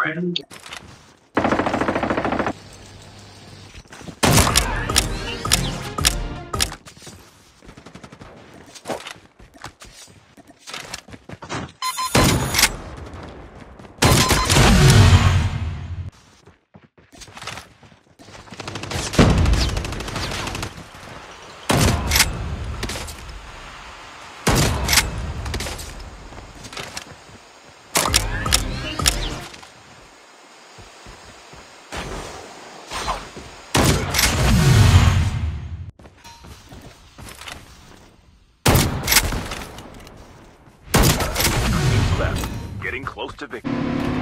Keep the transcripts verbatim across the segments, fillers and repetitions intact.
Getting close to victory.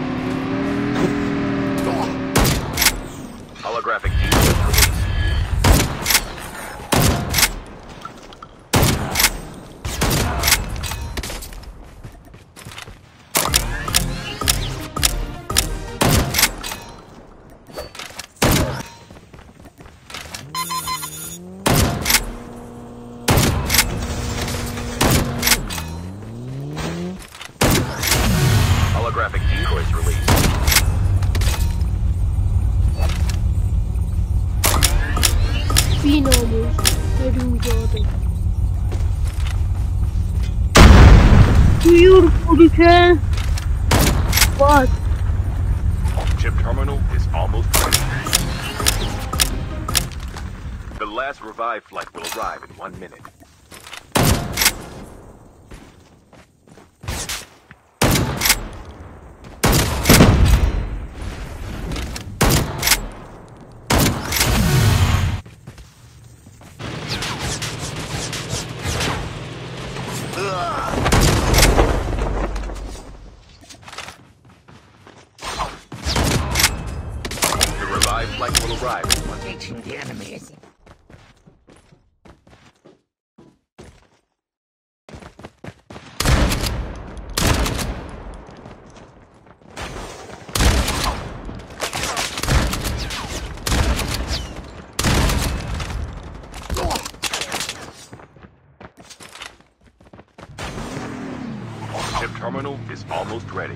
Holographic decoys released. Holographic decoys released. Bin olmuş. Ölüm gördüm. Duyuyor polike. What? Chip terminal is almost ready. The last revive flight will arrive in one minute. The revived flight will arrive in one minute. Engaging the enemies. Chip terminal is almost ready.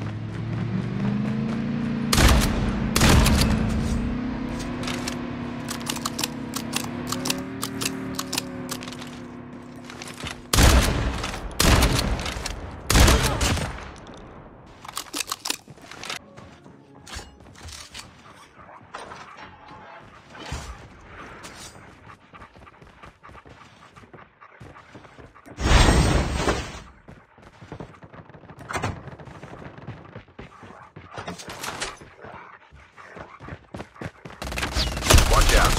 Watch out.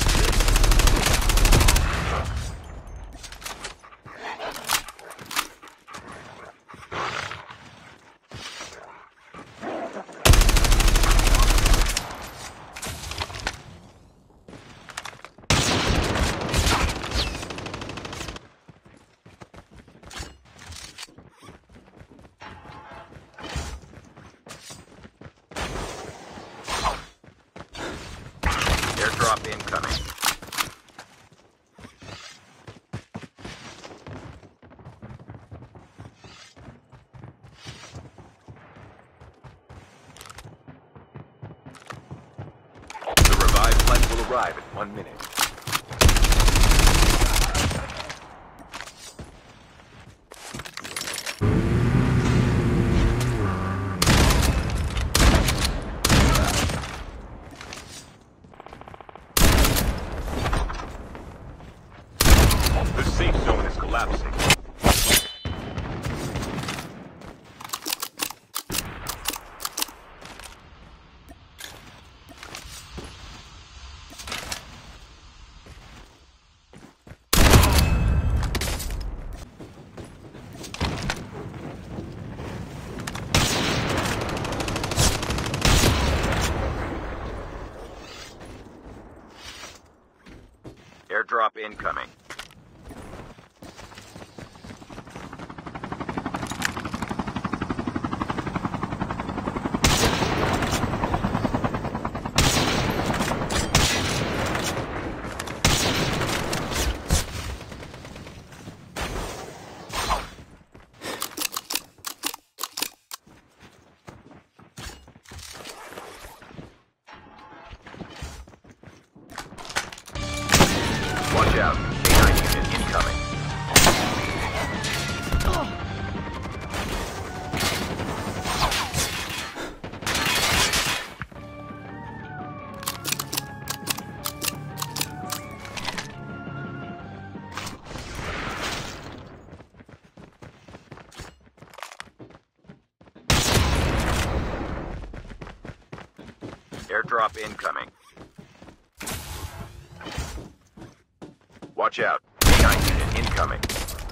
Airdrop incoming. The revived flight will arrive in one minute. The safe zone is collapsing. Airdrop incoming. out. K nine unit incoming. Airdrop incoming. Watch out. K nine unit incoming.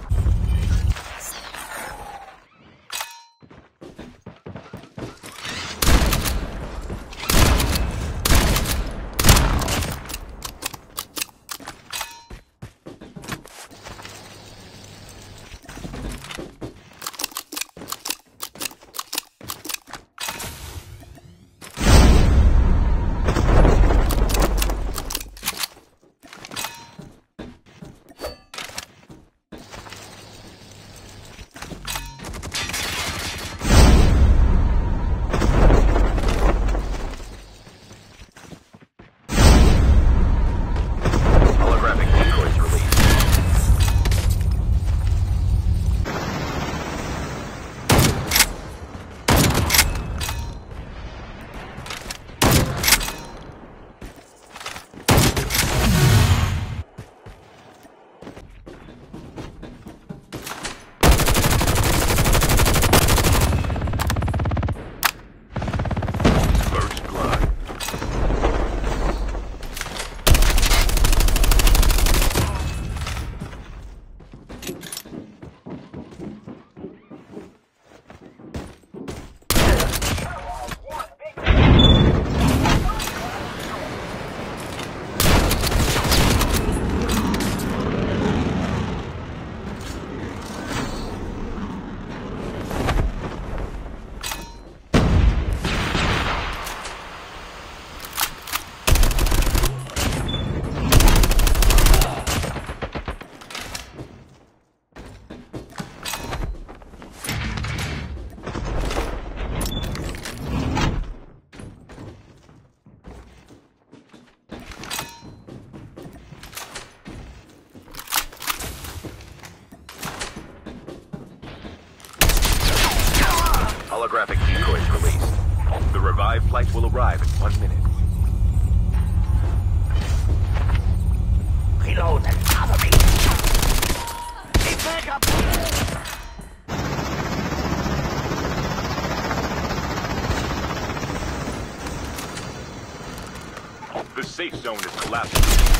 Holographic decoys released. The revived flight will arrive in one minute. Reload and cover me. Keep back up. The safe zone is collapsing.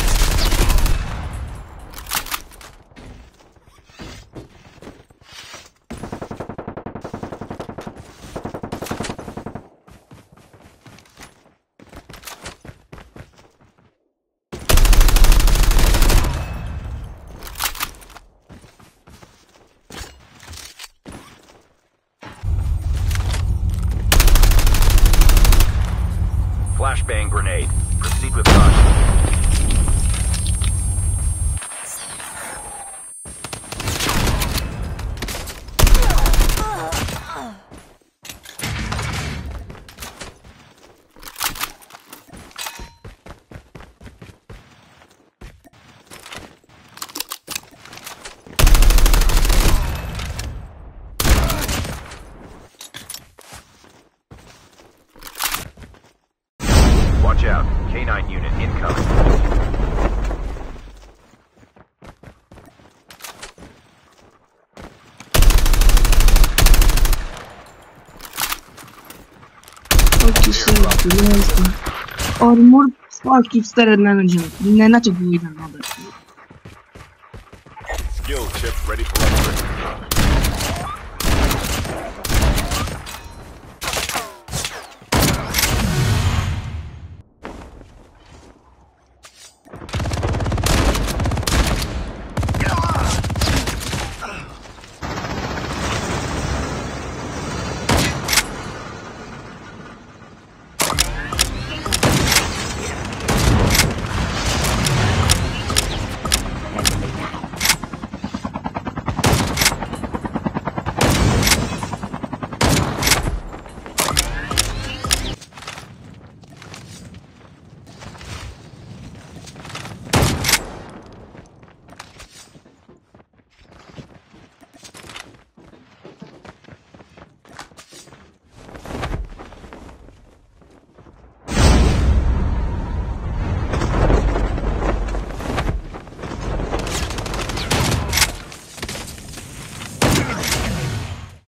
Flashbang grenade. Proceed with caution. Watch out. K nine unit incoming. Pochi serve, yes. Armor fucking started managing. Nenače bude jedan odreć. Skill chip ready for upgrade.